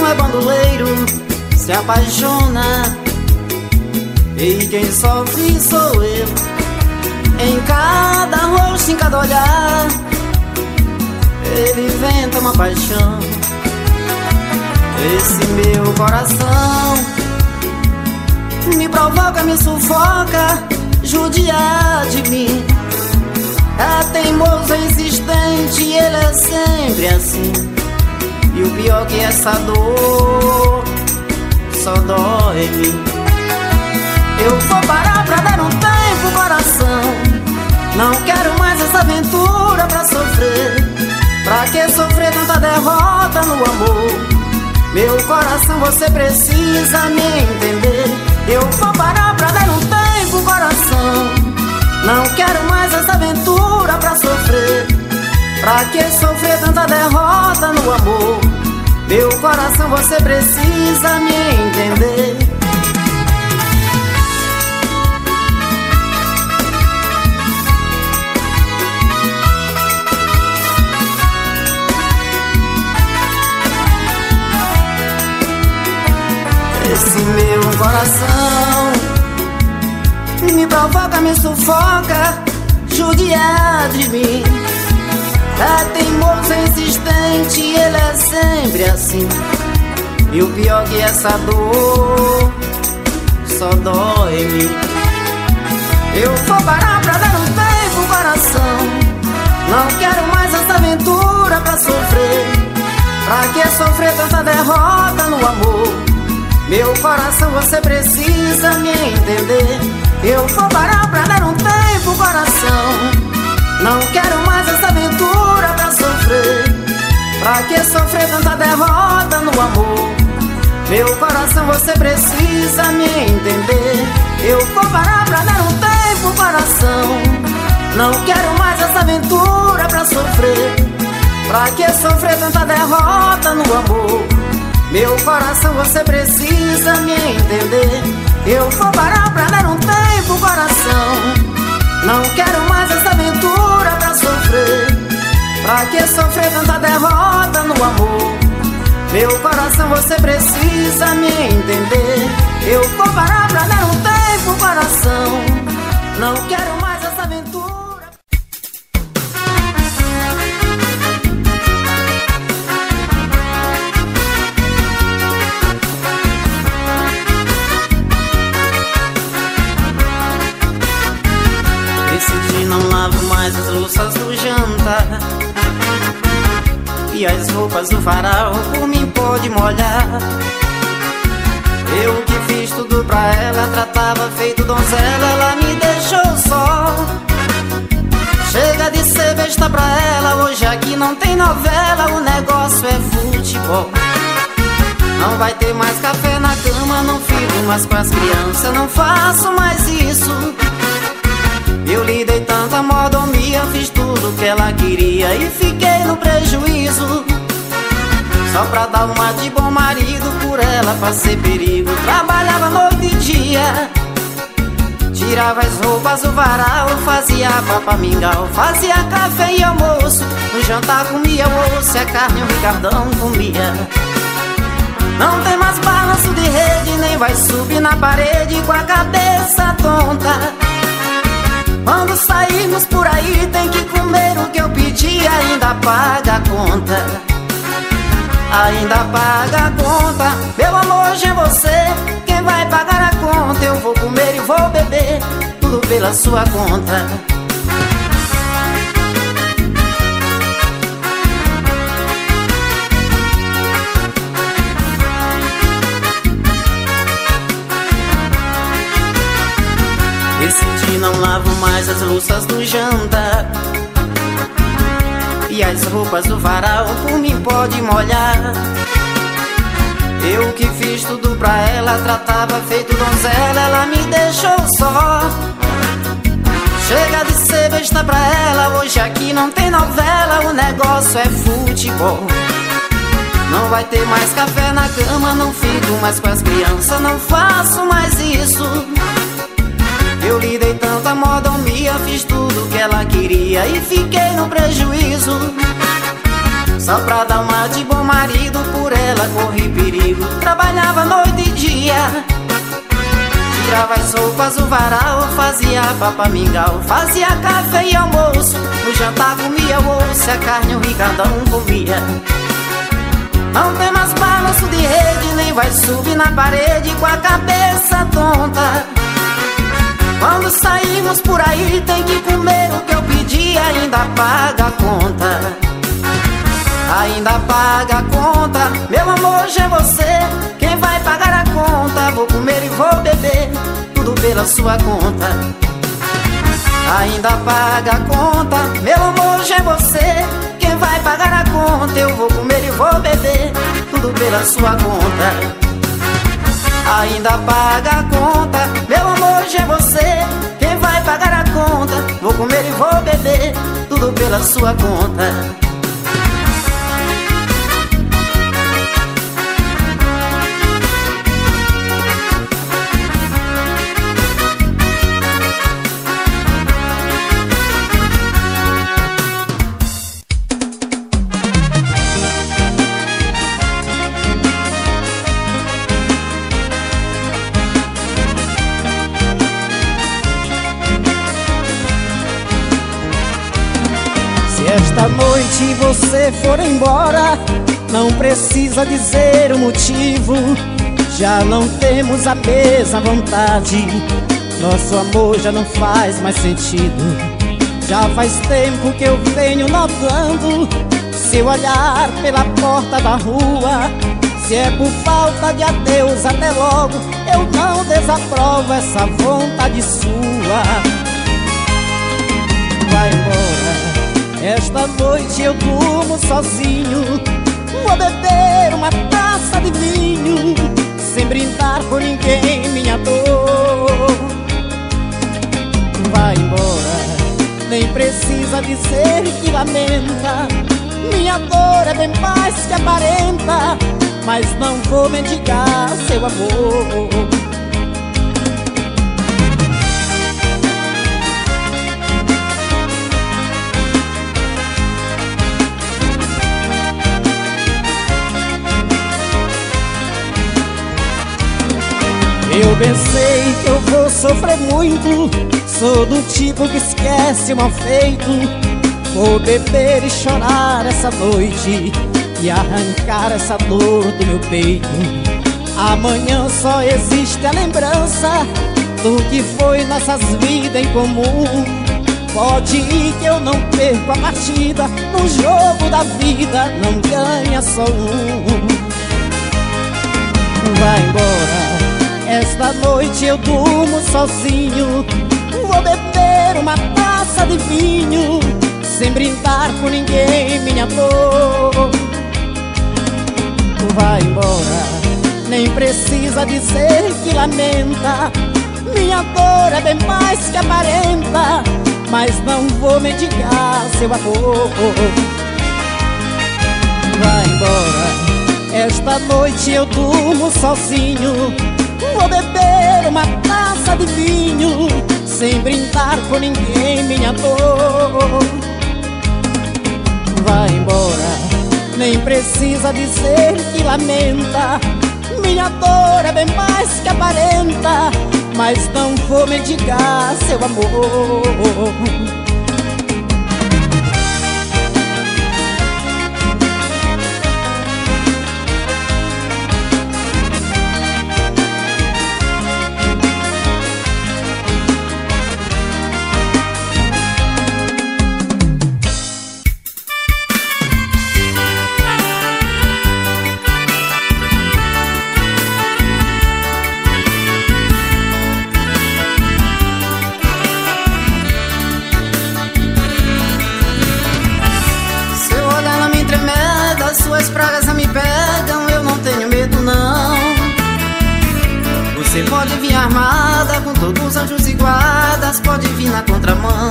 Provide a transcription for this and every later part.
é bandoleiro se apaixona, e quem sofre sou eu. Em cada rosto, em cada olhar, ele inventa uma paixão. Esse meu coração me provoca, me sufoca, judia de mim. É teimoso, é insistente, ele é sempre assim. E o pior que essa dor só dói em mim. Eu vou parar pra dar um tempo, coração. Não quero mais essa aventura pra sofrer. Pra que sofrer tanta derrota no amor? Meu coração, você precisa me entender. Eu vou parar pra dar um tempo, coração. Não quero mais essa aventura pra sofrer. Pra que sofrer tanta derrota no amor? Meu coração, você precisa me entender. Esse meu coração me provoca, me sufoca, judia de mim. É teimoso, é insistente, ele é sempre assim. E o pior que essa dor só dói em mim. Eu vou parar pra dar um tempo, coração. Não quero mais essa aventura pra sofrer. Pra que sofrer tanta derrota no amor? Meu coração, você precisa me entender. Eu vou parar pra dar um tempo, coração. Não quero mais essa aventura pra sofrer. Pra que sofrer tanta derrota no amor? Meu coração, você precisa me entender. Eu vou parar pra dar um tempo, coração. Não quero mais essa aventura pra sofrer. Pra que sofrer tanta derrota no amor? Meu coração, você precisa me entender. Eu vou parar pra dar um tempo, coração. Não quero mais essa aventura pra sofrer. Pra que sofrer tanta derrota no amor? Meu coração, você precisa me entender. Eu vou parar pra dar um tempo, coração. Não quero mais essa aventura. Decidi não lavo mais as louças do jantar, e as roupas do varal por mim pode molhar. Eu que fiz tudo pra ela, tratava feito donzela, ela me deixou só. Chega de ser besta pra ela, hoje aqui não tem novela, o negócio é futebol. Não vai ter mais café na cama, não fico mais com as crianças, não faço mais isso. Eu lhe dei tanta mordomia, fiz tudo que ela queria e fiquei no prejuízo. Só pra dar uma de bom marido, por ela passei perigo. Trabalhava noite e dia, tirava as roupas do varal, fazia papa mingau, fazia café e almoço. No jantar comia osso, a carne o Ricardão comia. Não tem mais balanço de rede, nem vai subir na parede com a cabeça tonta. Quando sairmos por aí tem que comer o que eu pedi, ainda paga a conta. Ainda paga a conta. Meu amor, hoje é você quem vai pagar a conta. Eu vou comer e vou beber, tudo pela sua conta. Decidi não lavo mais as louças do jantar, e as roupas do varal por mim pode molhar. Eu que fiz tudo pra ela, tratava feito donzela, ela me deixou só. Chega de ser besta pra ela, hoje aqui não tem novela, o negócio é futebol. Não vai ter mais café na cama, não fico mais com as crianças, não faço mais isso. Eu lhe dei tanta mordomia, fiz tudo que ela queria e fiquei no prejuízo. Só pra dar uma de bom marido, por ela corri perigo. lavava as roupas no varal, fazia papamingau, fazia café e almoço. No jantar comia o osso, a carne o Ricardão comia. Não tem mais balanço de rede, nem vai subir na parede com a cabeça tonta. Quando saímos por aí tem que comer o que eu pedi, ainda paga a conta. Ainda paga a conta, meu amor, hoje é você quem vai pagar a conta. Vou comer e vou beber, tudo pela sua conta. Ainda paga a conta, meu amor, hoje é você quem vai pagar a conta. Eu vou comer e vou beber, tudo pela sua conta. Ainda paga a conta, meu amor, hoje é você quem vai pagar a conta. Vou comer e vou beber, tudo pela sua conta. Esta noite você for embora, não precisa dizer o motivo. Já não temos a mesma vontade, nosso amor já não faz mais sentido. Já faz tempo que eu venho notando seu olhar pela porta da rua. Se é por falta de adeus, até logo, eu não desaprovo essa vontade sua. Vai embora. Esta noite eu durmo sozinho, vou beber uma taça de vinho, sem brindar por ninguém minha dor. Vai embora, nem precisa dizer que lamenta. Minha dor é bem mais que aparenta, mas não vou mendigar seu amor. Eu pensei que eu vou sofrer muito, sou do tipo que esquece o mal feito. Vou beber e chorar essa noite e arrancar essa dor do meu peito. Amanhã só existe a lembrança do que foi nossas vidas em comum. Pode ir que eu não perco a partida, no jogo da vida não ganha só um. Vai embora. Esta noite eu durmo sozinho, vou beber uma taça de vinho, sem brindar por ninguém minha dor. Vai embora, nem precisa dizer que lamenta. Minha dor é bem mais que aparenta, mas não vou mendigar seu amor. Vai embora. Esta noite eu durmo sozinho, vou beber uma taça de vinho, sem brindar por ninguém minha dor. Vai embora, nem precisa dizer que lamenta. Minha dor é bem mais que aparenta, mas não vou mendigar seu amor. Suas pragas não me pegam, eu não tenho medo não. Você pode vir armada, com todos os anjos e guardas, pode vir na contramão.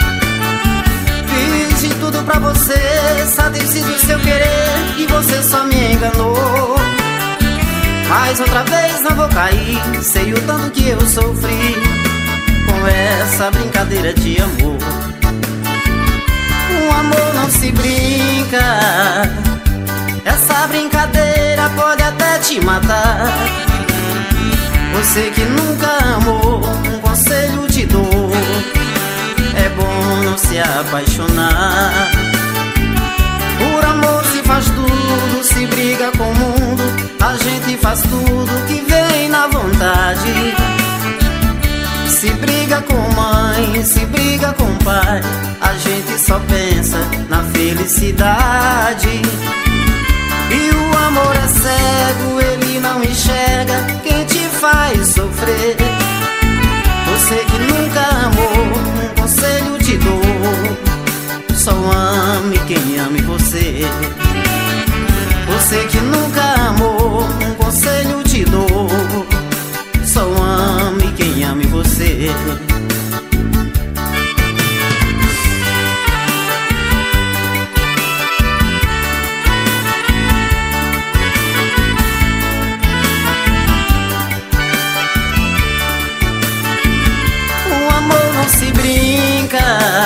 Fiz de tudo pra você, satisfiz o seu querer, e você só me enganou. Mas outra vez não vou cair, sei o tanto que eu sofri com essa brincadeira de amor. O amor não se brinca, essa brincadeira pode até te matar. Você que nunca amou, um conselho te dou: é bom não se apaixonar. Por amor se faz tudo, se briga com o mundo, a gente faz tudo que vem na vontade. Se briga com mãe, se briga com pai, a gente só pensa na felicidade. E o amor é cego, ele não enxerga quem te faz sofrer. Você que nunca amou, um conselho te dou: só ame quem ame você. Você que nunca amou, um conselho te dou: só ame quem ame você. Se brinca,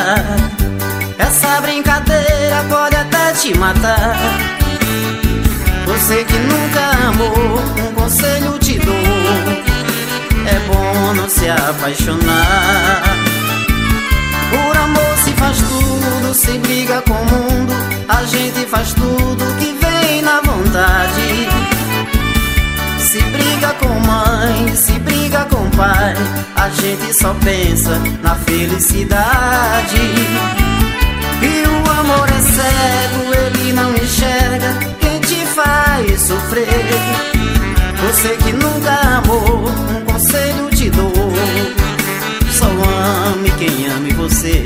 essa brincadeira pode até te matar. Você que nunca amou, um conselho te dou: é bom não se apaixonar. Por amor se faz tudo, se briga com o mundo, a gente faz tudo que vem na vontade. Se briga com mãe, se briga com pai, a gente só pensa na felicidade. E o amor é cego, ele não enxerga quem te faz sofrer. Você que nunca amou, um conselho te dou: só ame quem ame você.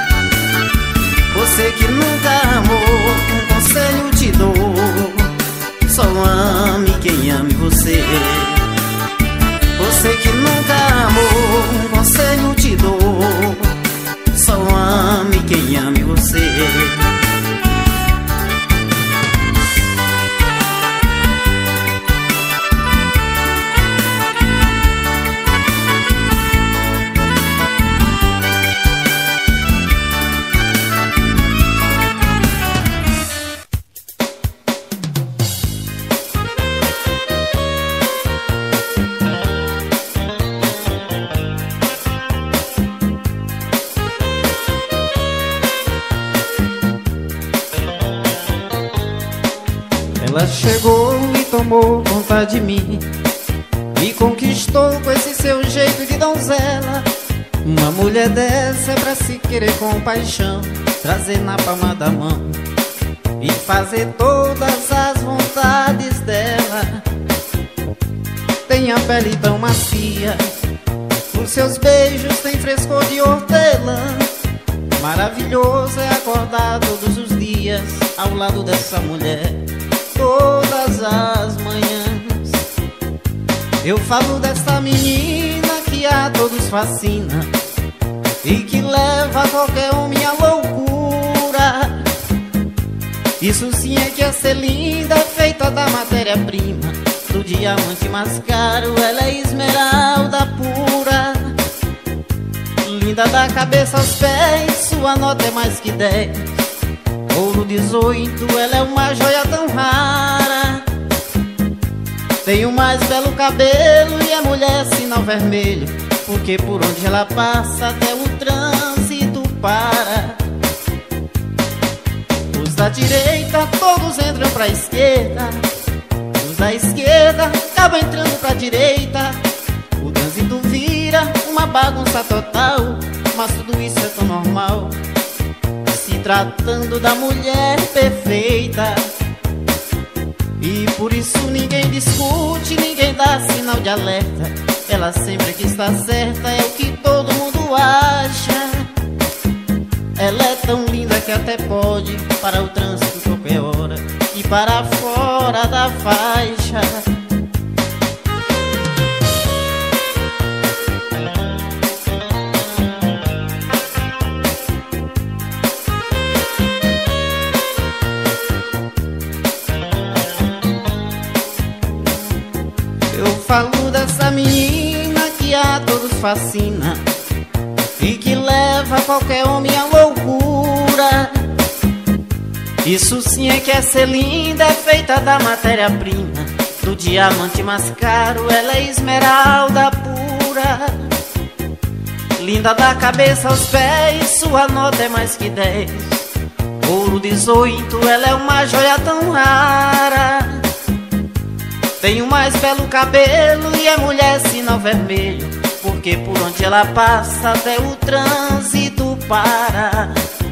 Você que nunca amou, um conselho te dou: só ame quem ame você. Você que nunca amou, um conselho te dou: só ame quem ame você. Ela chegou e tomou conta de mim, me conquistou com esse seu jeito de donzela. Uma mulher dessa é pra se querer com paixão, trazer na palma da mão e fazer todas as vontades dela. Tem a pele tão macia, os seus beijos têm frescor de hortelã. Maravilhoso é acordar todos os dias ao lado dessa mulher, todas as manhãs. Eu falo dessa menina que a todos fascina e que leva qualquer homem à loucura. Isso sim é que é ser linda, feita da matéria-prima, do diamante mais caro, ela é esmeralda pura. Linda da cabeça aos pés, sua nota é mais que 10. Ouro 18, ela é uma joia tão rara. Tem o mais belo cabelo e a mulher sinal vermelho, porque por onde ela passa até o trânsito para. Os da direita todos entram pra esquerda, os da esquerda acabam entrando pra direita. O trânsito vira uma bagunça total, mas tudo isso é tão normal se tratando da mulher perfeita. E por isso ninguém discute, ninguém dá sinal de alerta. Ela sempre que está certa, é o que todo mundo acha. Ela é tão linda que até pode parar o trânsito qualquer hora e parar fora da faixa. Falo dessa menina que a todos fascina e que leva qualquer homem à loucura. Isso sim é que é ser linda, é feita da matéria-prima, do diamante mais caro, ela é esmeralda pura. Linda da cabeça aos pés, sua nota é mais que 10. Ouro 18, ela é uma joia tão rara. Tem o mais belo cabelo e é mulher sinal vermelho, porque por onde ela passa até o trânsito para.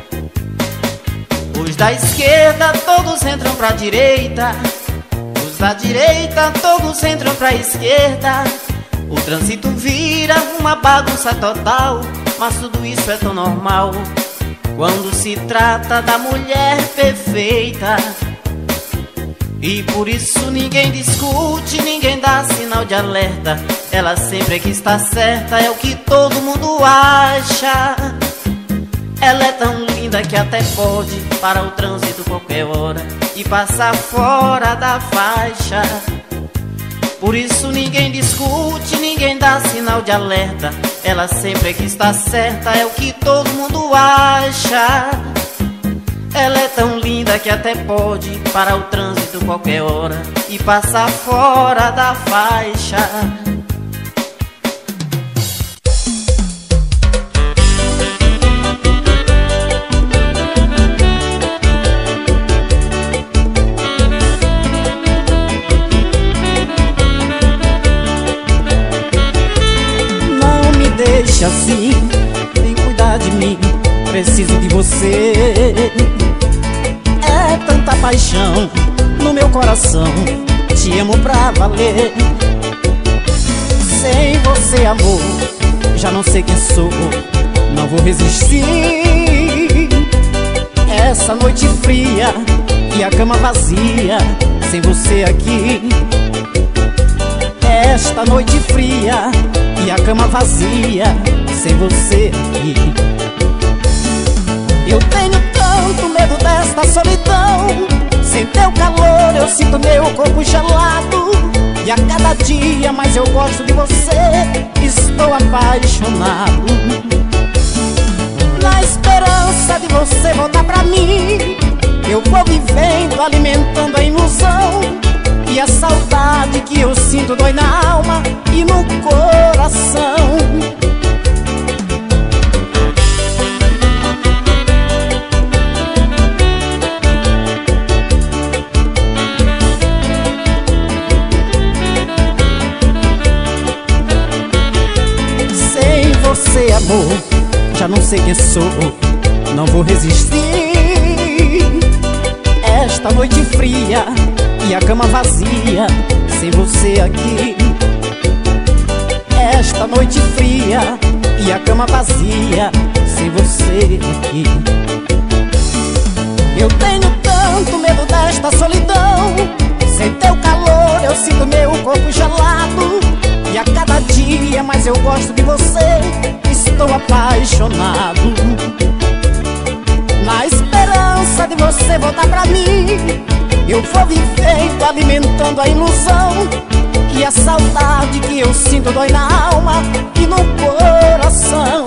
Os da esquerda todos entram pra direita, os da direita todos entram pra esquerda. O trânsito vira uma bagunça total, mas tudo isso é tão normal quando se trata da mulher perfeita. E por isso ninguém discute, ninguém dá sinal de alerta. Ela sempre é que está certa, é o que todo mundo acha. Ela é tão linda que até pode parar o trânsito qualquer hora e passar fora da faixa. Por isso ninguém discute, ninguém dá sinal de alerta. Ela sempre é que está certa, é o que todo mundo acha. Ela é tão linda que até pode parar o trânsito qualquer hora e passar fora da faixa. Não me deixe assim, vem cuidar de mim, preciso de você. É tanta paixão no meu coração, te amo pra valer. Sem você, amor, já não sei quem sou, não vou resistir. Essa noite fria e a cama vazia, sem você aqui. Esta noite fria e a cama vazia, sem você aqui. Eu tenho tanto medo desta solidão, sem teu calor eu sinto meu corpo gelado. E a cada dia mais eu gosto de você, estou apaixonado. Na esperança de você voltar pra mim, eu vou vivendo, alimentando a ilusão. E a saudade que eu sinto dói na alma e no coração. Sem você, amor, já não sei quem sou, não vou resistir. Esta noite fria e a cama vazia, sem você aqui. Esta noite fria e a cama vazia, sem você aqui. Eu tenho tanto medo desta solidão, sem teu calor eu sinto meu corpo gelado. E a cada dia mais eu gosto de você, estou apaixonado. Na esperança de você voltar pra mim, eu vou vivendo, alimentando a ilusão. E a saudade que eu sinto dói na alma e no coração.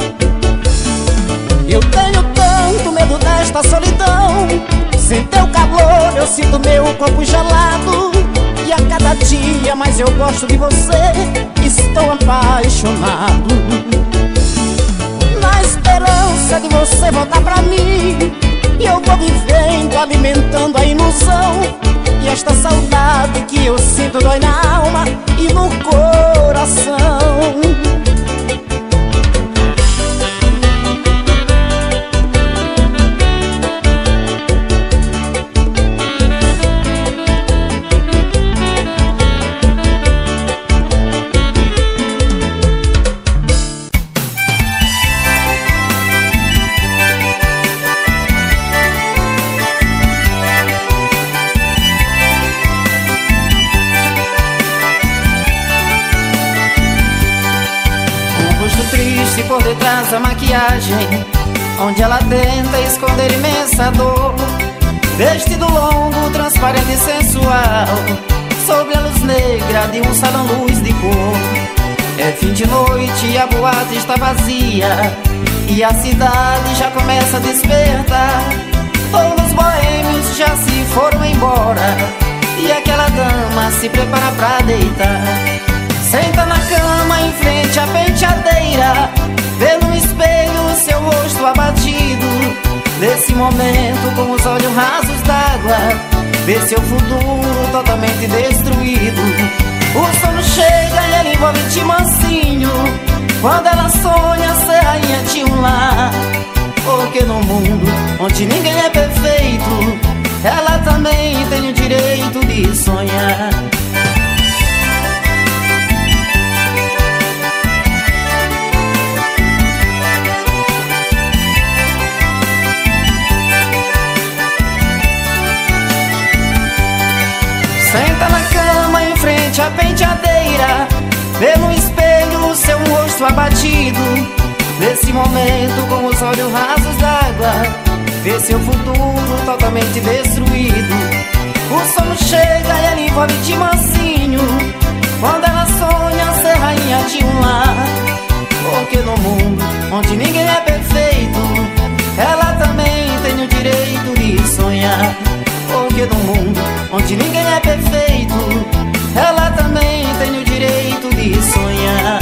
Eu tenho tanto medo desta solidão, sem teu calor eu sinto meu corpo gelado. E a cada dia mais eu gosto de você, estou apaixonado. Na esperança de você voltar pra mim, e eu vou vivendo, alimentando a ilusão. E esta saudade que eu sinto dói na alma e no coração. Por detrás da maquiagem, onde ela tenta esconder imensa dor. Vestido longo, transparente e sensual, sob a luz negra de um salão luz de cor. É fim de noite e a boate está vazia, e a cidade já começa a despertar. Todos os boêmios já se foram embora, e aquela dama se prepara pra deitar. Senta na cama em frente à penteadeira, vê no espelho seu rosto abatido. Nesse momento com os olhos rasos d'água, vê seu futuro totalmente destruído. O sono chega e ela envolve de mansinho, quando ela sonha ser rainha de um lar. Porque no mundo onde ninguém é perfeito, ela também tem o direito de sonhar. Senta na cama em frente à penteadeira, vê no espelho seu rosto abatido. Nesse momento com os olhos rasos d'água, vê seu futuro totalmente destruído. O sono chega e ela envolve de mansinho, quando ela sonha ser rainha de um lar. Porque no mundo onde ninguém é perfeito, ela também tem o direito de sonhar. Porque no mundo onde ninguém é perfeito, ela também tem o direito de sonhar.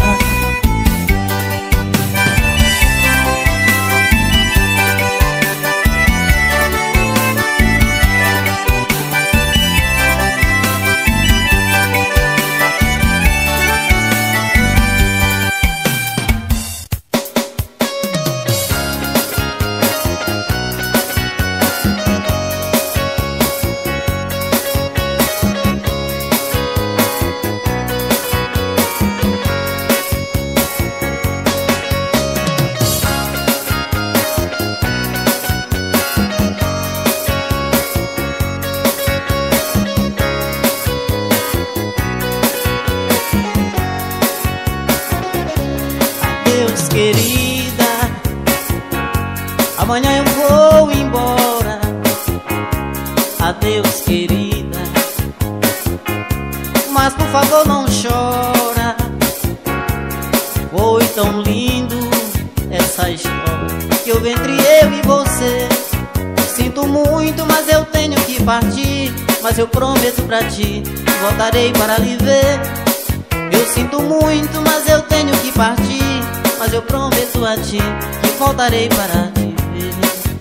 Querida, amanhã eu vou embora. Adeus, querida, mas por favor não chora. Foi tão lindo essa história que houve entre eu e você. Sinto muito, mas eu tenho que partir, mas eu prometo pra ti, voltarei para lhe ver. Eu sinto muito, mas eu tenho que partir, mas eu prometo a ti que voltarei para te ver.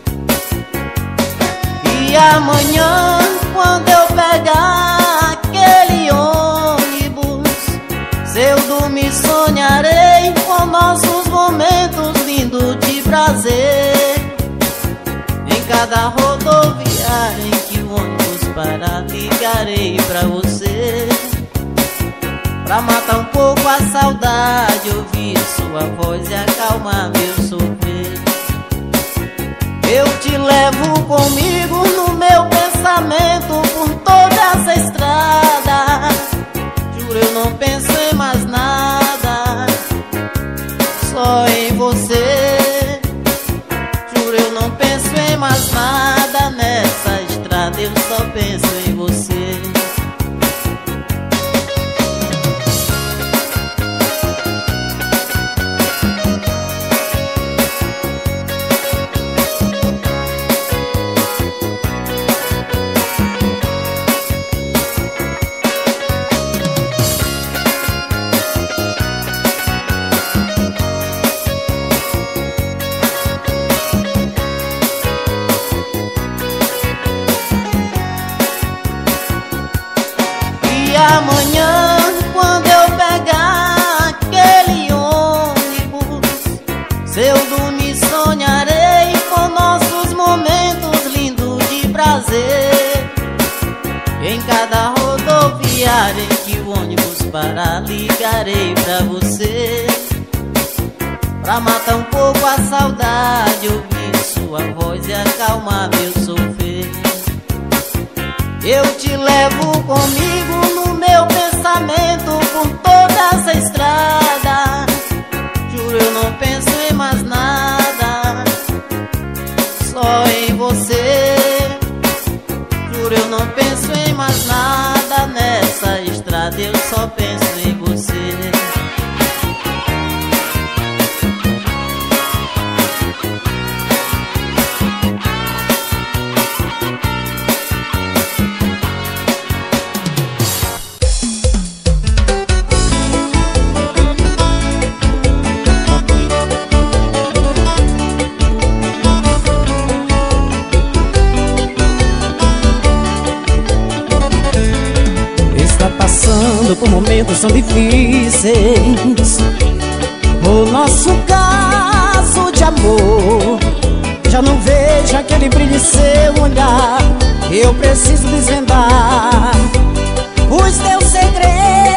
E amanhã, quando eu pegar aquele ônibus, se eu dormir sonharei com nossos momentos lindos de prazer. Em cada rodoviária em que o ônibus parar, ligarei pra você, pra matar um pouco a saudade, ouvir sua voz e acalmar meu sofrer. Eu te levo comigo no meu pensamento por toda essa estrada. Juro, eu não penso em mais nada, só em você. Juro, eu não penso em mais nada nessa estrada, eu só penso em você. Amanhã, quando eu pegar aquele ônibus, se eu dormir sonharei com nossos momentos lindos de prazer. Em cada rodoviária em que o ônibus parar, ligarei pra você, pra matar um pouco a saudade, ouvir sua voz e acalmar meu sofrer. Eu te levo comigo no meu pensamento por toda essa estrada. Juro, eu não penso em mais nada, só em você. Juro, eu não penso em mais nada nessa estrada, eu só penso em você. passando por momentos tão difíceis. O nosso caso de amor, já não vejo aquele brilho em seu olhar. Eu preciso desvendar os teus segredos,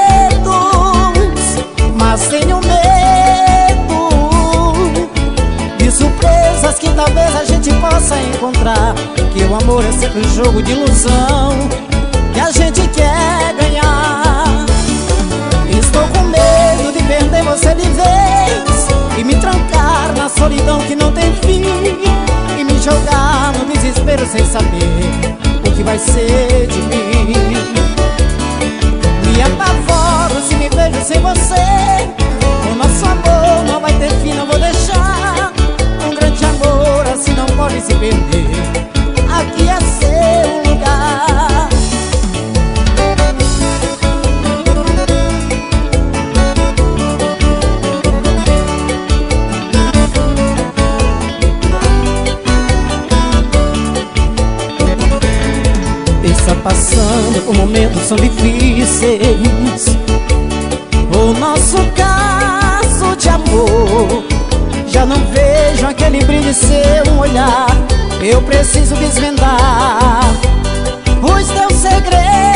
mas tenho medo de surpresas que talvez a gente possa encontrar. Que o amor é sempre um jogo de ilusão que a gente quer ganhar. Estou com medo de perder você de vez e me trancar na solidão que não tem fim, e me jogar no desespero sem saber o que vai ser de mim. Me apavoro se me vejo sem você. O nosso amor não vai ter fim, não vou deixar. Um grande amor assim não pode se perder. Aqui é seu lugar. Está passando por momentos tão difíceis. O nosso caso de amor, já não vejo aquele brilho em seu olhar. Eu preciso desvendar os teus segredos,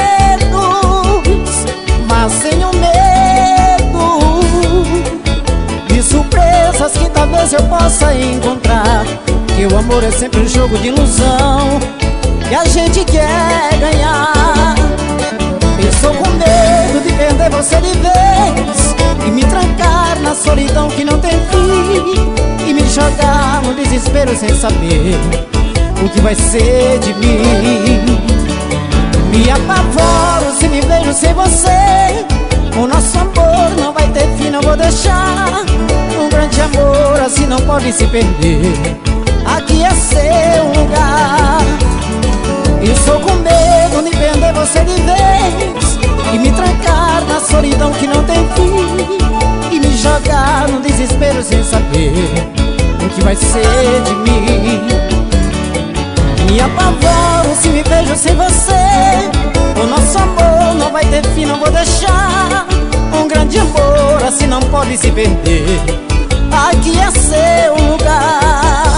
mas tenho medo de surpresas que talvez eu possa encontrar. Que o amor é sempre um jogo de ilusão que a gente quer ganhar. Eu estou com medo de perder você de vez e me trancar na solidão que não tem fim, e me jogar no desespero sem saber o que vai ser de mim. Me apavoro se me vejo sem você. O nosso amor não vai ter fim, não vou deixar. Um grande amor assim não pode se perder. Aqui é seu lugar. Estou com medo de perder você de vez e me trancar na solidão que não tem fim, e me jogar no desespero sem saber o que vai ser de mim. Me apavoro se me vejo sem você. O nosso amor não vai ter fim, não vou deixar. Um grande amor assim não pode se perder. Aqui é seu lugar.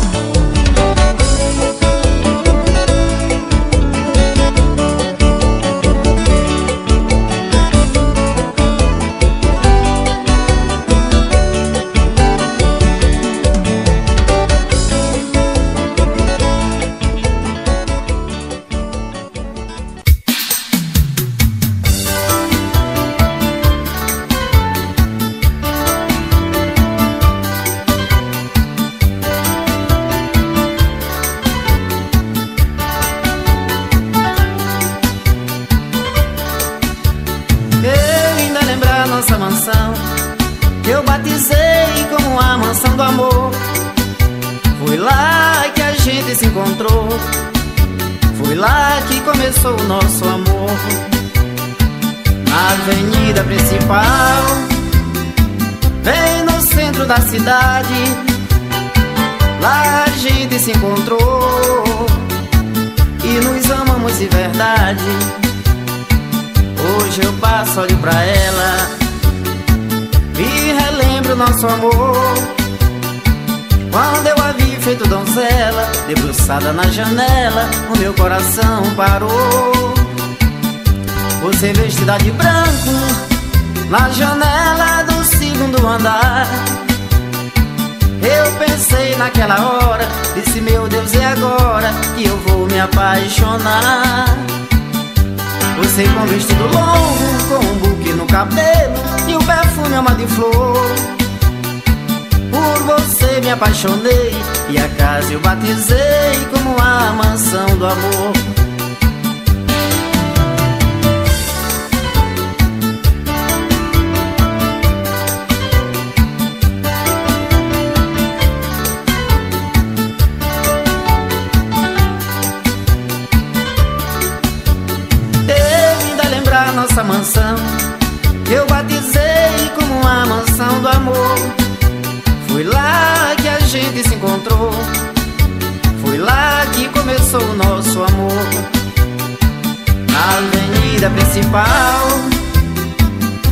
Eu batizei como a mansão do amor. Foi lá que a gente se encontrou. Foi lá que começou o nosso amor. Na avenida principal, bem no centro da cidade. Lá a gente se encontrou e nos amamos de verdade. Hoje eu passo, olho pra ela e relembro nosso amor. Quando eu a vi feito donzela, debruçada na janela, o meu coração parou. Você vestida de branco, na janela do segundo andar. Eu pensei naquela hora, disse meu Deus, é agora que eu vou me apaixonar. Você com vestido longo, com um buquê no cabelo e o perfume alma de flor. Por você me apaixonei e a casa eu batizei como a mansão do amor. Nossa mansão, eu batizei como a mansão do amor. Foi lá que a gente se encontrou. Foi lá que começou o nosso amor. Na avenida principal,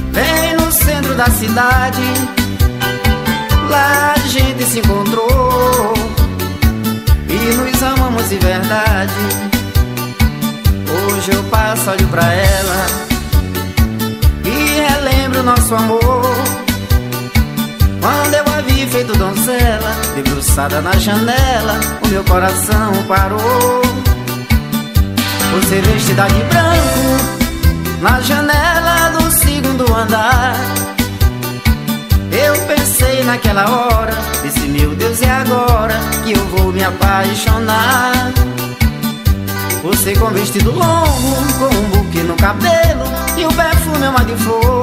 bem no centro da cidade. Lá a gente se encontrou e nos amamos de verdade. Hoje eu passo, olho pra ela e relembro nosso amor. Quando eu a vi feito donzela, debruçada na janela, o meu coração parou. Você vestida de branco na janela do segundo andar. Eu pensei naquela hora, disse meu Deus, é agora que eu vou me apaixonar. Você com vestido longo, com um buquê no cabelo e um perfume uma de flor.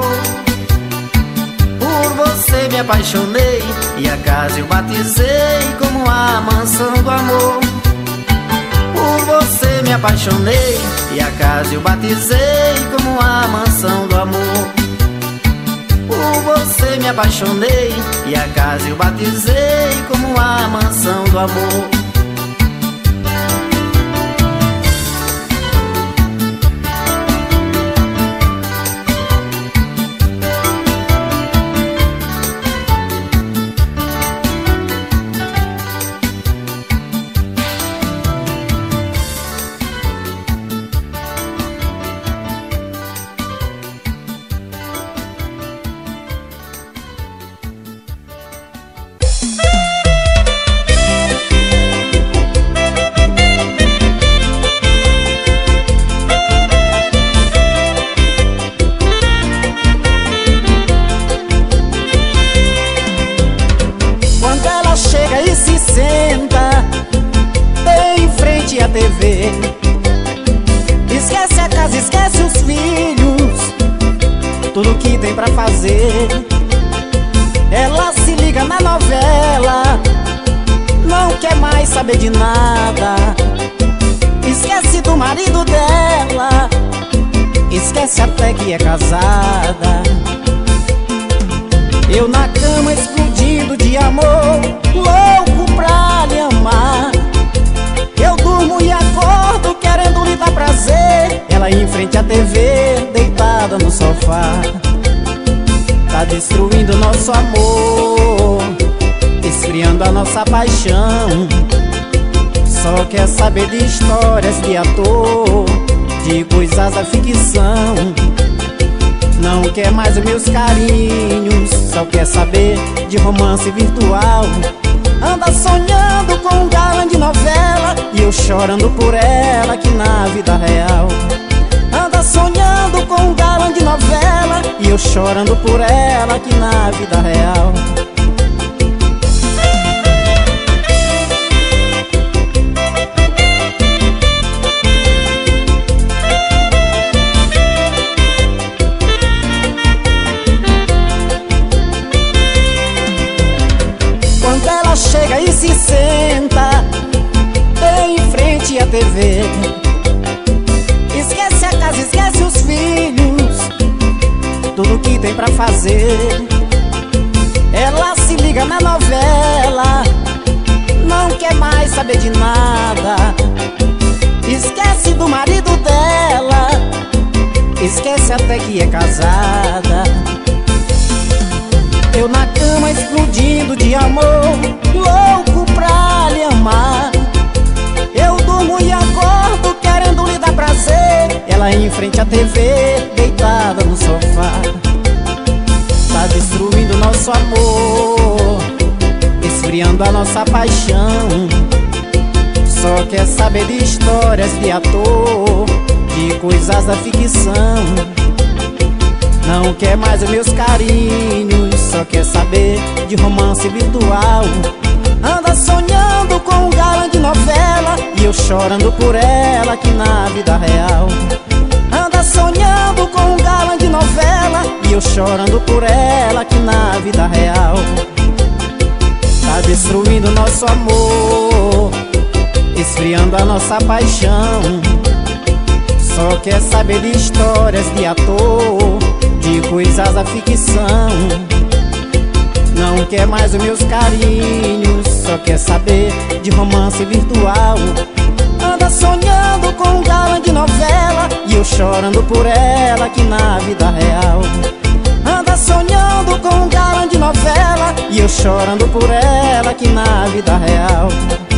Por você me apaixonei e a casa eu batizei como a mansão do amor. Por você me apaixonei e a casa eu batizei como a mansão do amor. Por você me apaixonei e a casa eu batizei como a mansão do amor. Esquece a casa, esquece os filhos, tudo que tem pra fazer. Ela se liga na novela, não quer mais saber de nada. Esquece do marido dela, esquece até que é casada. Eu na cama explodindo de amor, louco pra lhe amar. Eu durmo e acordo querendo lhe dar prazer. Ela em frente à TV, deitada no sofá, tá destruindo nosso amor, esfriando a nossa paixão. Só quer saber de histórias de ator, de coisas da ficção. Não quer mais os meus carinhos, só quer saber de romance virtual. Anda sonhando com um galã de novela e eu chorando por ela aqui na vida real. Anda sonhando com um galã de novela e eu chorando por ela aqui na vida real. Chega e se senta bem em frente à TV. Esquece a casa, esquece os filhos, tudo que tem pra fazer. Ela se liga na novela, não quer mais saber de nada. Esquece do marido dela, esquece até que é casada. Eu na cama explodindo de amor, louco pra lhe amar. Eu durmo e acordo querendo lhe dar prazer. Ela em frente à TV, deitada no sofá, tá destruindo nosso amor, esfriando a nossa paixão. Só quer saber de histórias de ator, de coisas da ficção. Não quer mais os meus carinhos, só quer saber de romance virtual. Anda sonhando com um galã de novela e eu chorando por ela aqui na vida real. Anda sonhando com um galã de novela e eu chorando por ela aqui na vida real. Tá destruindo nosso amor, esfriando a nossa paixão. Só quer saber de histórias de ator, de coisas da ficção. Não quer mais os meus carinhos, só quer saber de romance virtual. Anda sonhando com um galã de novela e eu chorando por ela aqui na vida real. eu chorando por ela aqui na vida real.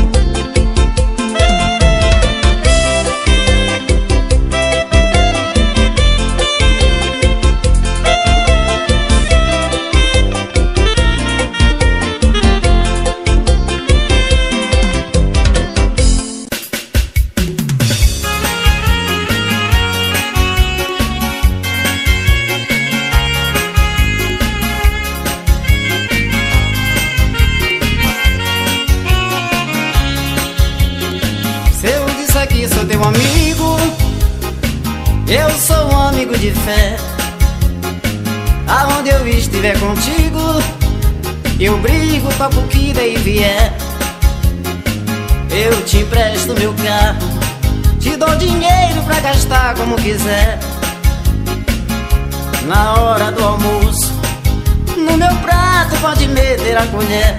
Sou teu amigo, eu sou um amigo de fé. Aonde eu estiver contigo, eu brigo, toco o que daí vier. Eu te empresto meu carro, te dou dinheiro pra gastar como quiser. Na hora do almoço, no meu prato pode meter a colher.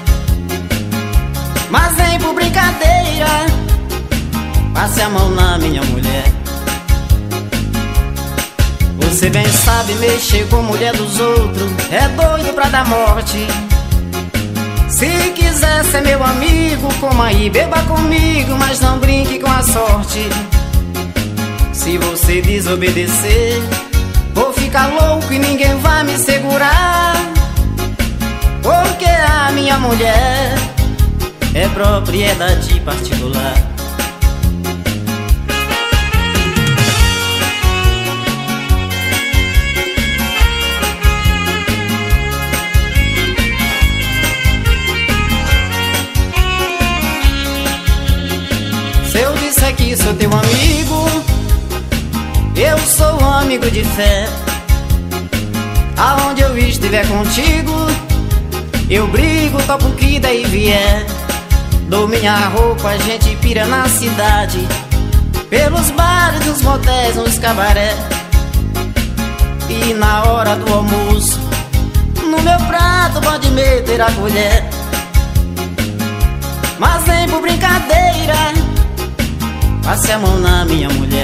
Mas vem por brincadeira, passe a mão na minha mulher. Você bem sabe mexer com a mulher dos outros, é doido pra dar morte. Se quiser ser meu amigo, coma aí, beba comigo, mas não brinque com a sorte. Se você desobedecer, vou ficar louco e ninguém vai me segurar. Porque a minha mulher é propriedade particular. Se eu disser que sou teu amigo, eu sou um amigo de fé. Aonde eu estiver contigo, eu brigo, topo o que daí vier. Dou minha roupa, a gente pira na cidade, pelos bares, nos motéis, nos cabaré. E na hora do almoço, no meu prato pode meter a colher. Mas vem por brincadeira, passe a mão na minha mulher.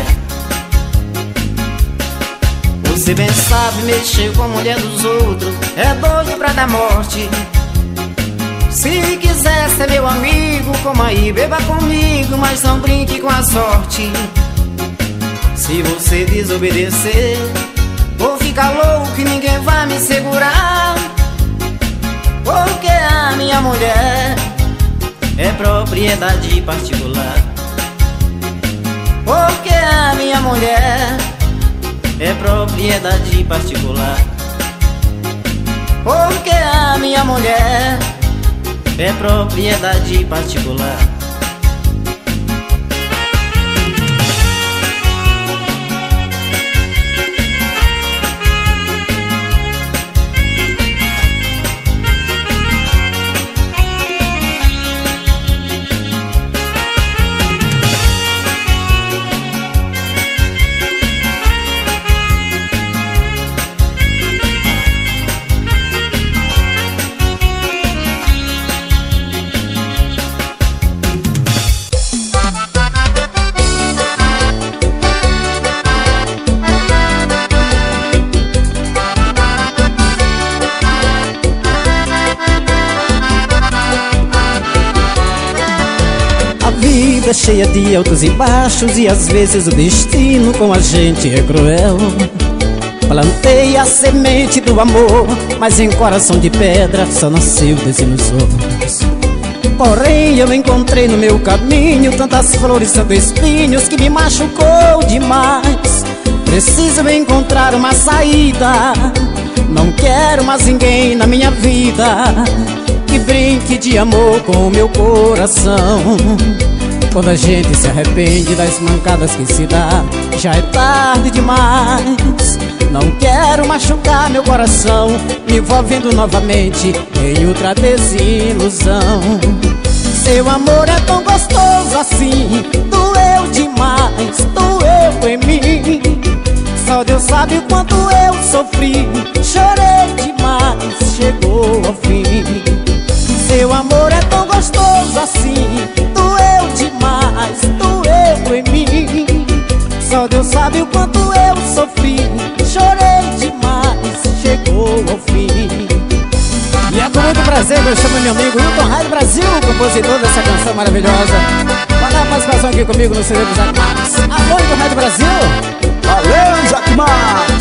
Você bem sabe mexer com a mulher dos outros, é doido pra dar morte. Se quiser ser meu amigo, coma aí, beba comigo, mas não brinque com a sorte. Se você desobedecer, vou ficar louco e ninguém vai me segurar. Porque a minha mulher é propriedade particular. Porque a minha mulher é propriedade particular. Porque a minha mulher é propriedade particular. É cheia de altos e baixos, e às vezes o destino com a gente é cruel. Plantei a semente do amor, mas em coração de pedra só nasceu desilusões. Porém eu encontrei no meu caminho tantas flores, tantos espinhos que me machucou demais. Preciso encontrar uma saída, não quero mais ninguém na minha vida que brinque de amor com o meu coração. Quando a gente se arrepende das mancadas que se dá, já é tarde demais. Não quero machucar meu coração, me envolvendo novamente em outra desilusão. Seu amor é tão gostoso assim, doeu demais, doeu em mim. Só Deus sabe o quanto eu sofri, chorei demais, chegou ao fim. Seu amor é tão gostoso assim, doeu demais, doeu em mim. Só Deus sabe o quanto eu sofri, chorei demais, chegou ao fim. E é com muito prazer prazer que eu chamo meu amigo Hilton Rádio Brasil, compositor dessa canção maravilhosa. Manda a participação aqui comigo no CD do Zac Marques. Alô, Hilton Rádio Brasil. Valeu, Zac Marques.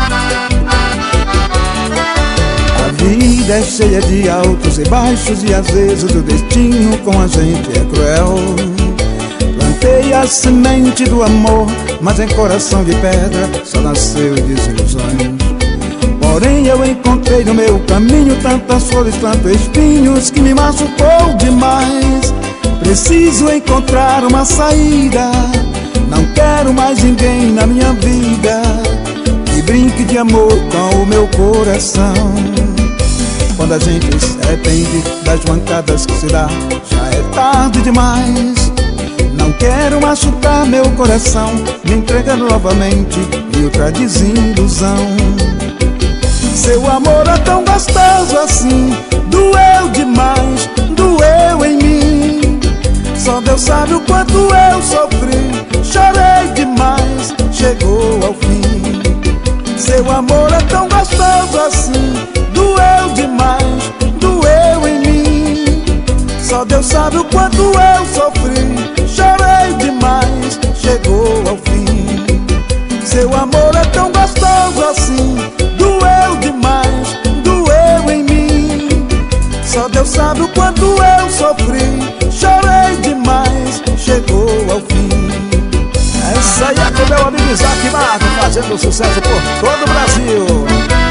A vida é cheia de altos e baixos, e às vezes o destino com a gente é cruel. Plantei a semente do amor, mas em coração de pedra só nasceu desilusões. Porém eu encontrei no meu caminho tantas flores, tantos espinhos, que me machucou demais. Preciso encontrar uma saída, não quero mais ninguém na minha vida que brinque de amor com o meu coração. Quando a gente se arrepende das mancadas que se dá, já é tarde demais. Não quero machucar meu coração, me entregando novamente em outra desilusão. Seu amor é tão gostoso assim, doeu demais, doeu em mim. Só Deus sabe o quanto eu sofri, chorei demais, chegou ao fim. Seu amor é tão gostoso assim, doeu demais, doeu em mim. Só Deus sabe o quanto eu sofri, chorei demais, chegou ao fim. Seu amor é tão gostoso assim, doeu demais, doeu em mim. Só Deus sabe o quanto eu sofri, chorei demais, chegou ao fim. Essa aí é com meu amigo Zac Marques, fazendo sucesso por todo o Brasil.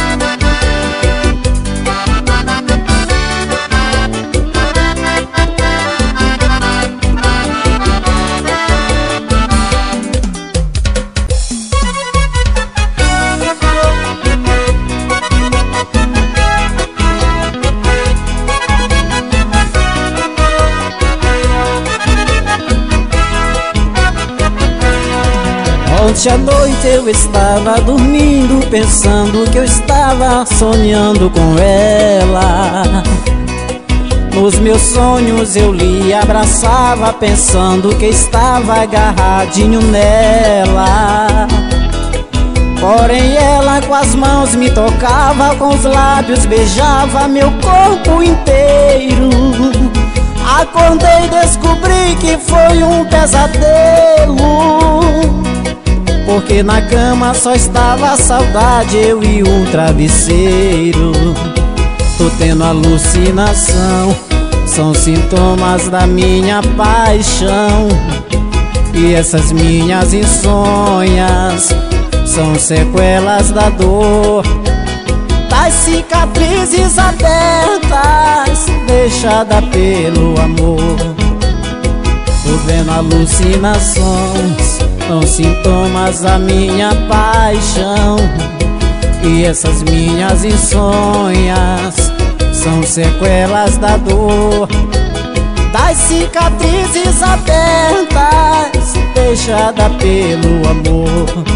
Ontem à noite eu estava dormindo, pensando que eu estava sonhando com ela. Nos meus sonhos eu lhe abraçava, pensando que estava agarradinho nela. Porém ela com as mãos me tocava, com os lábios beijava meu corpo inteiro. Acordei e descobri que foi um pesadelo, porque na cama só estava a saudade, eu e um travesseiro. Tô tendo alucinação, são sintomas da minha paixão. E essas minhas insônias são sequelas da dor, das cicatrizes abertas, deixada pelo amor. Tô vendo alucinações, são sintomas da minha paixão. E essas minhas insônias são sequelas da dor, das cicatrizes abertas, deixada pelo amor.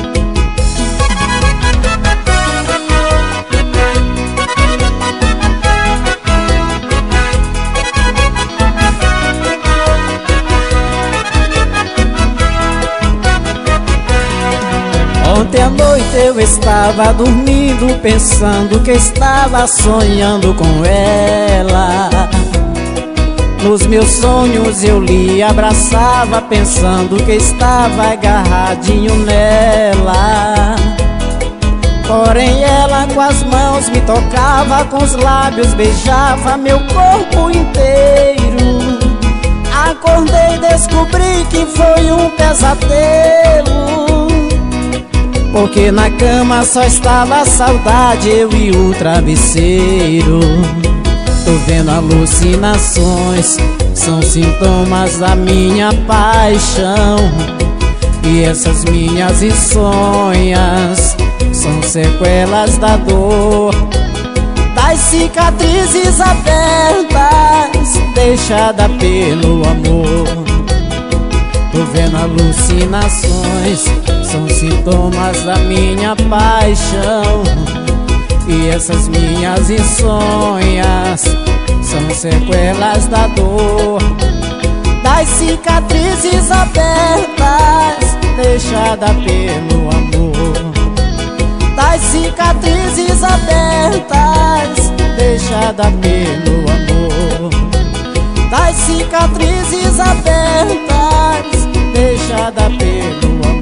Ontem à noite eu estava dormindo, pensando que estava sonhando com ela. Nos meus sonhos eu lhe abraçava, pensando que estava agarradinho nela. Porém ela com as mãos me tocava, com os lábios beijava meu corpo inteiro. Acordei e descobri que foi um pesadelo, porque na cama só estava a saudade, eu e o travesseiro. Tô vendo alucinações, são sintomas da minha paixão. E essas minhas insônias são sequelas da dor, das cicatrizes abertas, deixada pelo amor. Tô vendo alucinações, são sintomas da minha paixão. E essas minhas insônias são sequelas da dor, das cicatrizes abertas, deixada pelo amor. Das cicatrizes abertas, deixada pelo amor, das cicatrizes abertas, deixada pelo amor.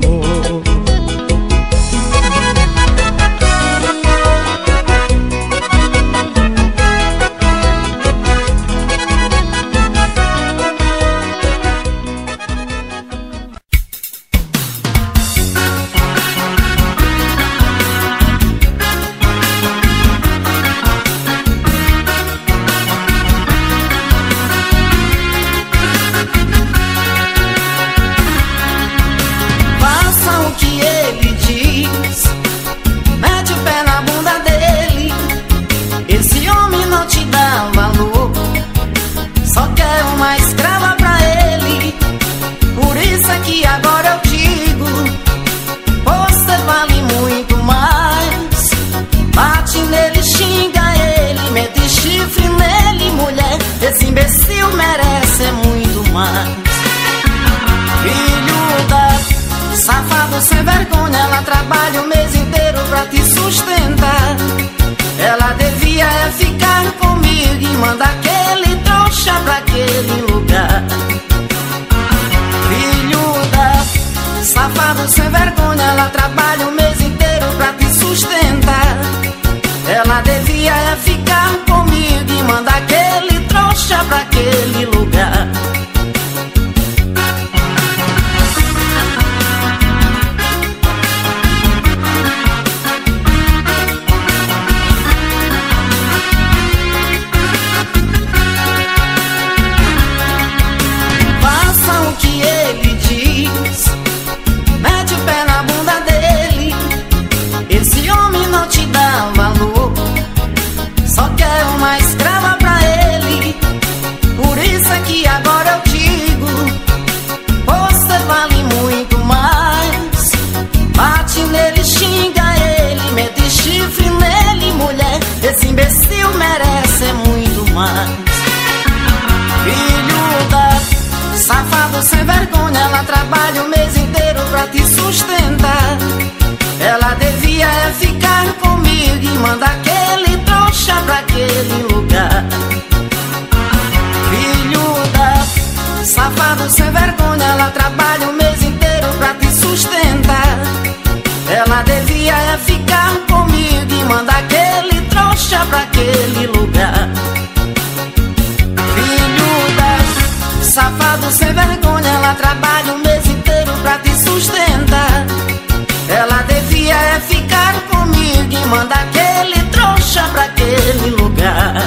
Sem vergonha, ela trabalha o mês inteiro pra te sustentar. Ela devia ficar comigo e mandar aquele trouxa pra aquele lugar. Filho da safado sem vergonha, ela trabalha o mês inteiro pra te sustentar. Ela devia ficar comigo e mandar aquele trouxa pra aquele lugar. Esse imbecil merece muito mais. Filho da safado sem vergonha, ela trabalha o mês inteiro pra te sustentar. Ela devia ficar comigo e mandar aquele trouxa pra aquele lugar. Filho da safado sem vergonha, ela trabalha o mês inteiro pra te sustentar. Ela devia ficar comigo e mandar aquele trouxa pra aquele lugar. Filho da safado sem vergonha, ela trabalha o mês inteiro pra te sustentar. Ela devia ficar comigo e mandar aquele trouxa pra aquele lugar.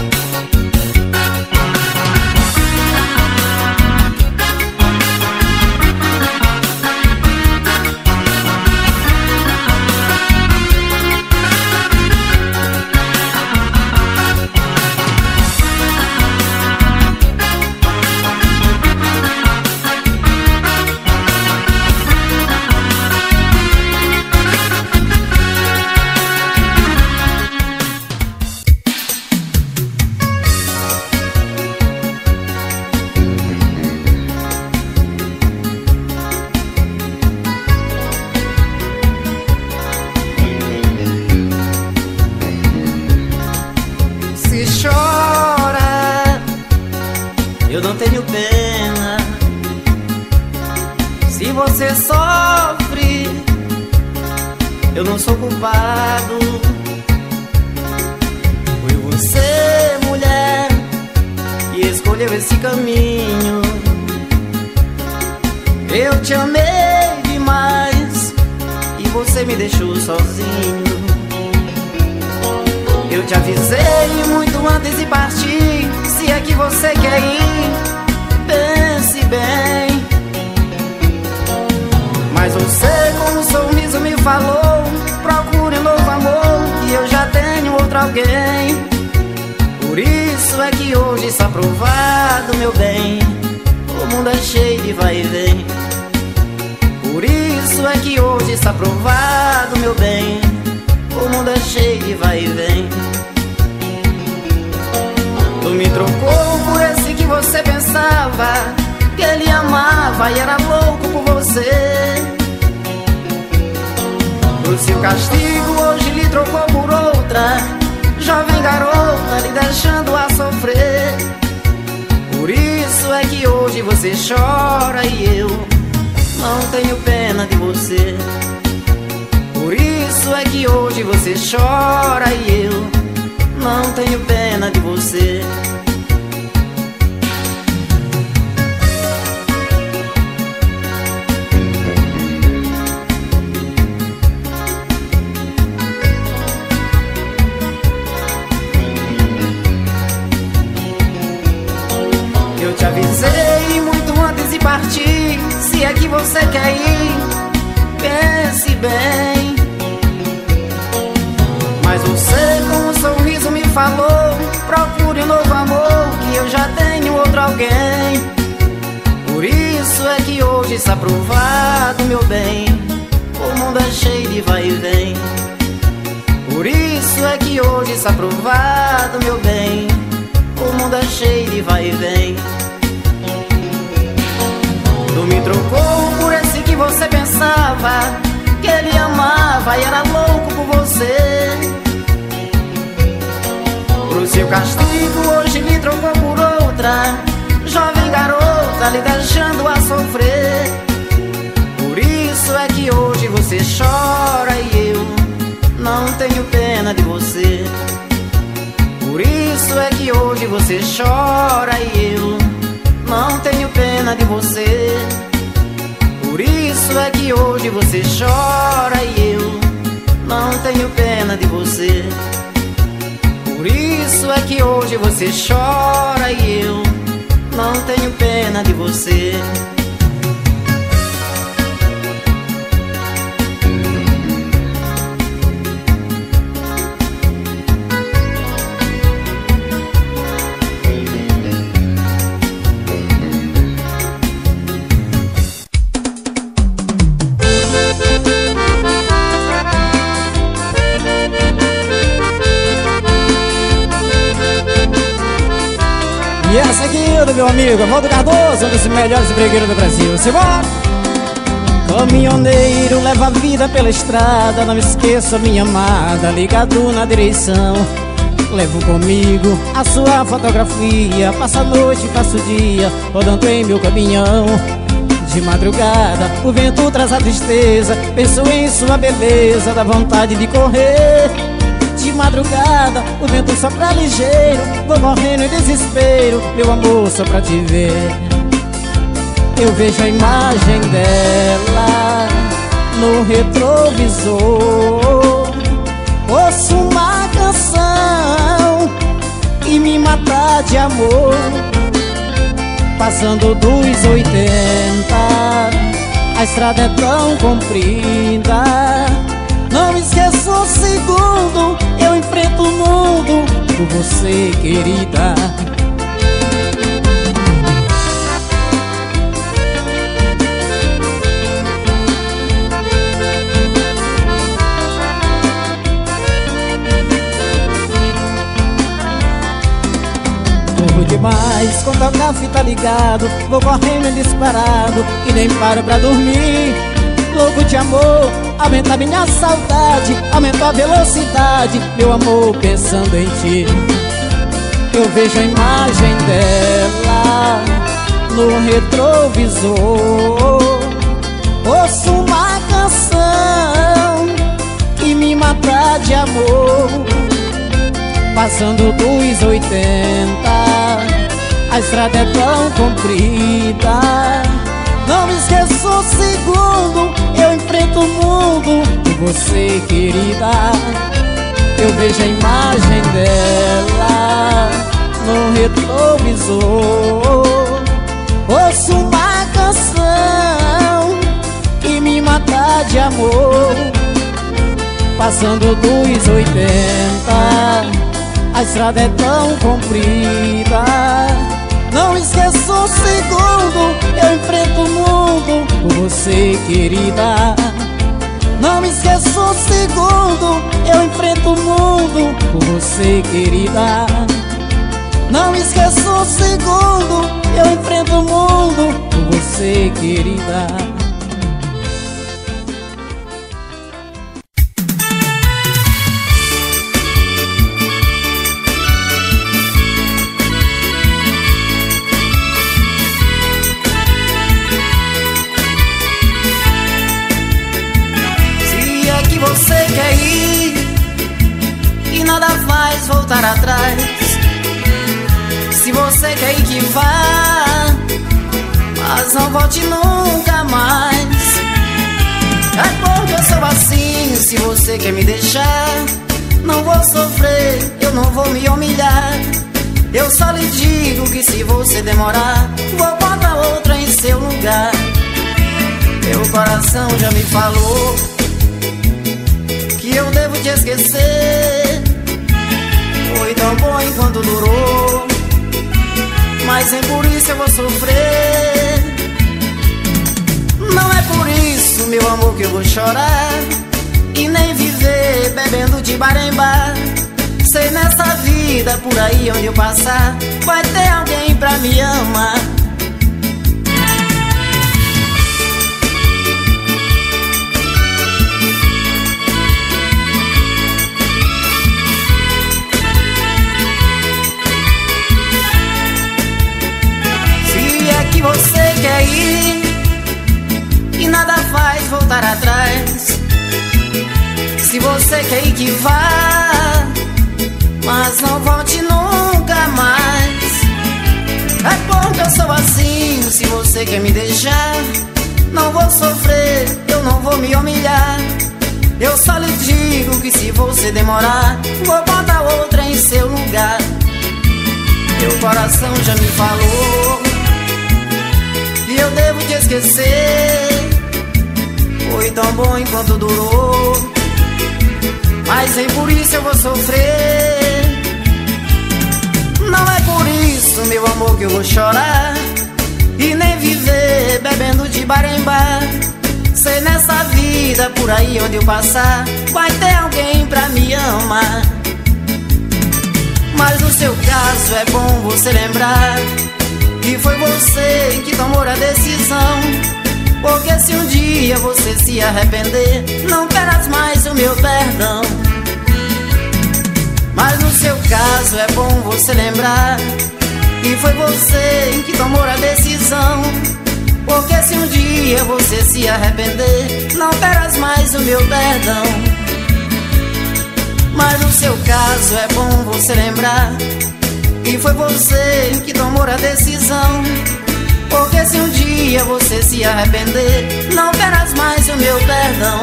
Eu não tenho pena. Se você sofre, eu não sou culpado. Foi você, mulher, que escolheu esse caminho. Eu te amei demais e você me deixou sozinho. Eu te avisei muito antes de partir. Se é que você quer ir, pense bem. Mas você com um sorriso me falou: procure um novo amor, que eu já tenho outro alguém. Por isso é que hoje está provado, meu bem, o mundo é cheio de vai e vem. Por isso é que hoje está provado, meu bem, o mundo é cheio de vai e vem. Tu me trocou por esse que você pensava que ele amava e era louco por você. Por seu castigo hoje lhe trocou por outra jovem garota lhe deixando a sofrer. Por isso é que hoje você chora e eu não tenho pena de você. Por isso é que hoje você chora e eu não tenho pena de você. Eu te avisei muito antes de partir. Se é que você quer ir, pense bem. Mas você com um sorriso me falou: procure um novo amor, que eu já tenho outro alguém. Por isso é que hoje está provado, meu bem, o mundo é cheio de vai e vem. Por isso é que hoje está provado, meu bem, o mundo é cheio de vai e vem. Tu me trocou por esse que você pensava que ele amava e era louco por você. Pro seu castigo hoje me trocou por outra jovem garota, lhe deixando a sofrer. Por isso é que hoje você chora e eu não tenho pena de você. Por isso é que hoje você chora e eu não tenho pena de você. Por isso é que hoje você chora e eu não tenho pena de você. Por isso é que hoje você chora e eu não tenho pena de você. E essa aqui é do meu amigo Valdo Cardoso, um dos melhores bregueiros do Brasil. Simbora! Caminhoneiro, leva a vida pela estrada, não esqueça minha amada, ligado na direção. Levo comigo a sua fotografia, passa a noite, passa o dia, rodando em meu caminhão. De madrugada, o vento traz a tristeza, penso em sua beleza, dá vontade de correr. De madrugada, o vento sopra ligeiro, vou morrendo em desespero, meu amor, só pra te ver. Eu vejo a imagem dela no retrovisor, ouço uma canção e me mata de amor. Passando dos 80, a estrada é tão comprida, não esqueço um segundo, eu enfrento o mundo por você, querida. Corro demais quando a minha fita ligado, vou correndo disparado e nem paro pra dormir. Louco de amor, aumenta minha saudade, aumenta a velocidade, meu amor, pensando em ti. Eu vejo a imagem dela no retrovisor, ouço uma canção que me mata de amor. Passando dos 80, a estrada é tão comprida, não me esqueço um segundo, eu enfrento o mundo por você, querida. Eu vejo a imagem dela no retrovisor, ouço uma canção que me mata de amor. Passando dos 80, a estrada é tão comprida, não esqueço um segundo, eu enfrento o mundo por você, querida. Não me esqueço um segundo, eu enfrento o mundo por você, querida. Não me esqueço um segundo, eu enfrento o mundo por você, querida. nada faz voltar atrás. Se você quer ir que vá, mas não volte nunca mais. É porque eu sou assim, se você quer me deixar, não vou sofrer, eu não vou me humilhar. Eu só lhe digo que se você demorar, vou botar outra em seu lugar. Meu coração já me falou que eu devo te esquecer. Foi tão bom enquanto durou, mas nem por isso eu vou sofrer. Não é por isso, meu amor, que eu vou chorar e nem viver bebendo de bar em bar. Sei nessa vida, por aí onde eu passar, vai ter alguém pra me amar. Se é que você quer ir e nada faz voltar atrás, se você quer ir que vá, mas não volte nunca mais. É porque eu sou assim, se você quer me deixar, não vou sofrer, eu não vou me humilhar. Eu só lhe digo que se você demorar, vou botar outra em seu lugar. Meu coração já me falou que eu devo te esquecer. Foi tão bom enquanto durou, mas nem por isso eu vou sofrer. Não é por isso, meu amor, que eu vou chorar e nem viver bebendo de bar em bar. Sei nessa vida, por aí onde eu passar, vai ter alguém pra me amar. Mas no seu caso é bom você lembrar que foi você que tomou a decisão. Porque se um dia você se arrepender, não terás mais o meu perdão. Mas no seu caso é bom você lembrar que foi você que tomou a decisão. Porque se um dia você se arrepender, não terás mais o meu perdão. Mas no seu caso é bom você lembrar que foi você que tomou a decisão. Porque se um dia você se arrepender, não terás mais o meu perdão.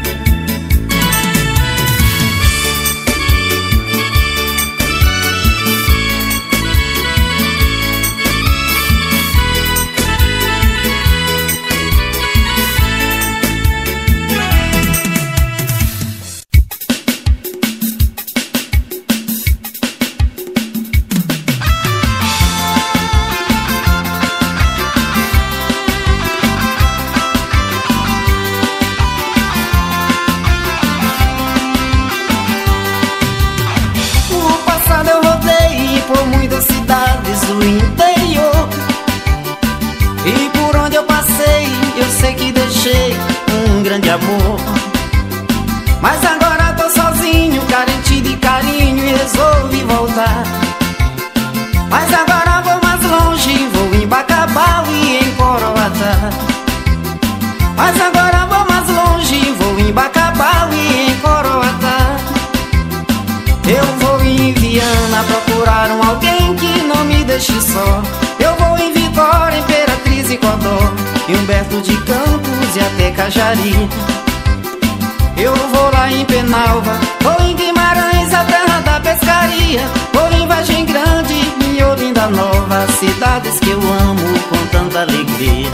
Por muitas cidades do interior, e por onde eu passei, eu sei que deixei um grande amor. Mas agora tô sozinho, carente de carinho, e resolvi voltar. Mas agora vou mais longe, vou em Bacabal e em Coroatá. Mas agora vou mais longe, vou em Bacabal e em Coroatá. Eu vou em Viana procurar alguém que não me deixe só. Eu vou em Vitória, Imperatriz e Codó, em Humberto de Campos e até Cajari. Eu vou lá em Penalva, vou em Guimarães, a terra da pescaria. Vou em Vargem Grande, em Olinda Nova, cidades que eu amo com tanta alegria.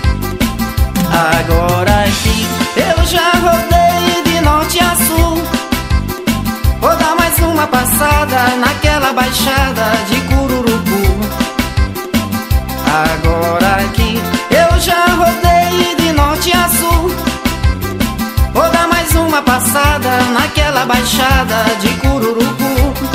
Agora aqui eu já rodei de norte a sul, vou dar mais uma passada naquela baixada de Cururucu. Agora aqui eu já rodei de norte a sul, vou dar mais uma passada naquela baixada de Cururucu.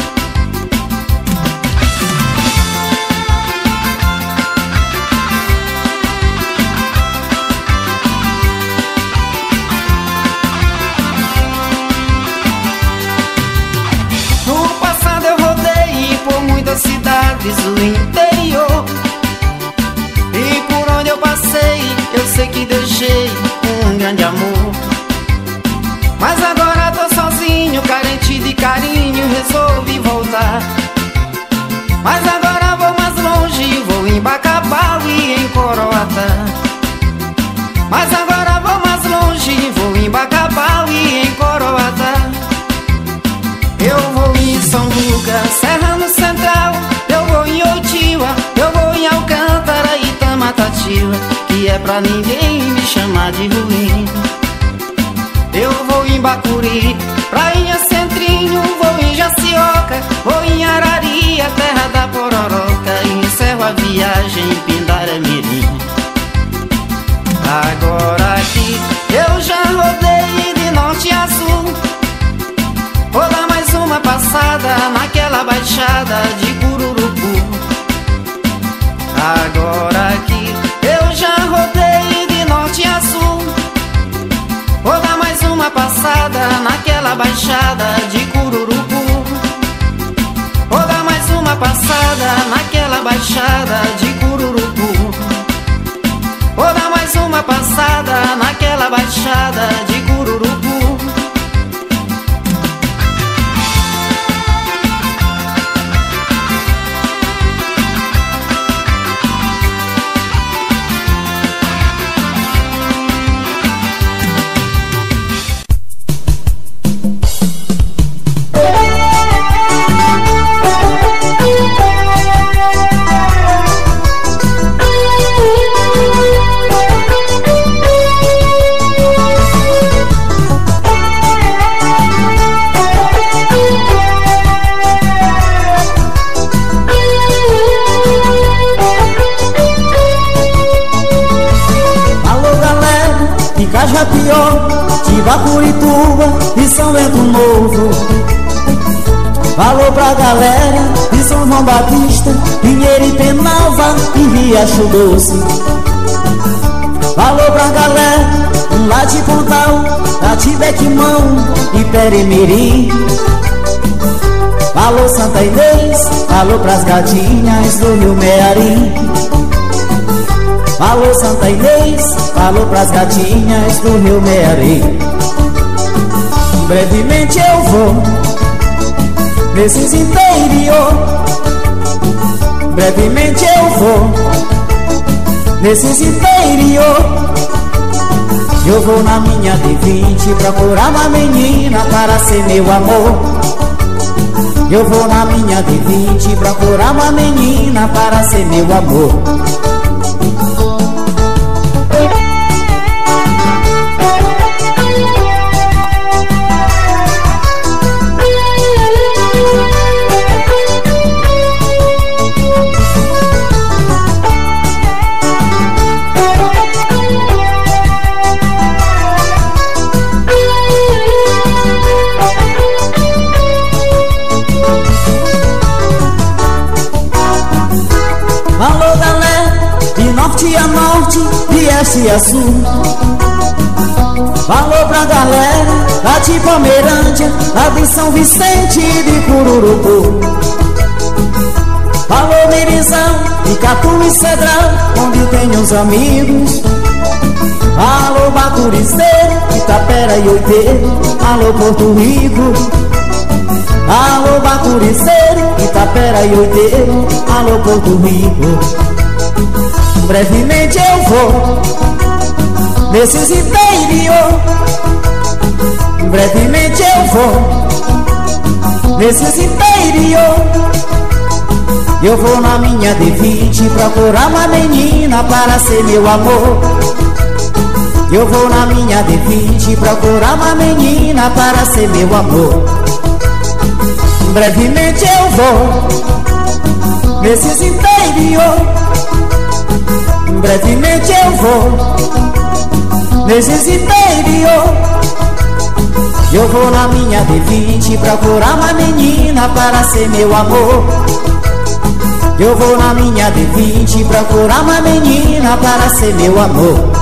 Cidades do interior, e por onde eu passei, eu sei que deixei um grande amor. Mas agora tô sozinho, carente de carinho, resolvi Mas agora vou mais longe, vou em Bacabal e em Coroatá. Mas agora vou mais longe, vou em Bacabal e em Coroatá. Eu vou em São Lucas, Serrano Central. Eu vou em Oitiba, eu vou em Alcântara e Tamatatiba, que é pra ninguém me chamar de ruim. Eu vou em Bacuri, Prainha Centrinho, vou em Jacioca, vou em Araria, terra da Pororoca, e encerro a viagem em Pindaré-Mirim. Agora aqui eu já rodei de norte a sul, vou dar mais uma passada naquela baixada de Cururupu. Agora aqui eu já rodei de norte a sul, vou dar mais uma passada naquela baixada de Cururupu. Vou dar mais uma passada naquela baixada de Cururupu. Vou dar mais uma passada naquela baixada de Cururupu. De Bacurituba e São Bento Novo. Falou pra galera de São João Batista, Pinheiro e Penalva e Riacho Doce. Falou pra galera lá de Pontal, Tatibequimão e Peremirim. Falou Santa Inês, falou pras gatinhas do Rio Mearim. Falou Santa Inês, falou pras gatinhas do Rio Mearim. Brevemente eu vou nesses interior. Brevemente eu vou nesses interior. Eu vou na minha D20 procurar uma menina para ser meu amor. Eu vou na minha D20 procurar uma menina para ser meu amor. E a sul. Falou pra galera lá de Pomerândia, lá de São Vicente de Cururupu. Falou Mirizão, Icatu e Cedral, onde eu tenho uns amigos. Falou Bacurizeiro, Itapera e Oiteiro. Alô Porto Rico. Alô Bacurizeiro, Itapera e Oiteiro. Alô Porto Rico. Brevemente eu vou nesses interior. Brevemente eu vou nesses interior. Eu vou na minha D20 procurar uma menina para ser meu amor. Eu vou na minha D20 procurar uma menina para ser meu amor. Brevemente eu vou nesses interior. Brevemente eu vou nesses interior. Eu vou na minha D20 procurar uma menina para ser meu amor. Eu vou na minha D20 procurar uma menina para ser meu amor.